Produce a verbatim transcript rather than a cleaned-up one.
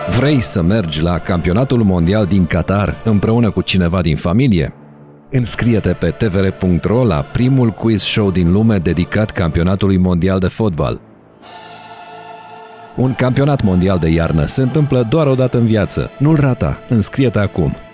Vrei să mergi la campionatul mondial din Qatar împreună cu cineva din familie? Înscrie-te pe t v r punct r o la primul quiz show din lume dedicat campionatului mondial de fotbal. Un campionat mondial de iarnă se întâmplă doar o dată în viață. Nu-l rata. Înscrie-te acum!